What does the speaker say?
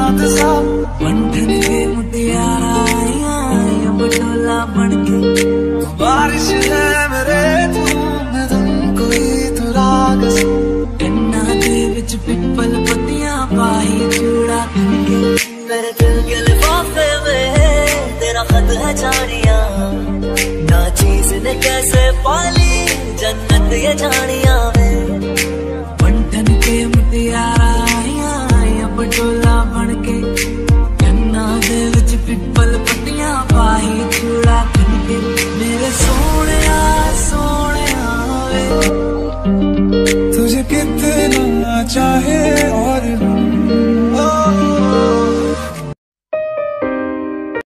रात सा बंधन के मुटियारा आया बटोला बनके बारिश है मेरे धूम कोई तो राग गन्ना दे विच पिपल पत्तियां पाई चूड़ा के मेरे दिल के लिफाफे में तेरा खत है जानिया ना चीज ने कैसे पाली जन्नत ये जानिया।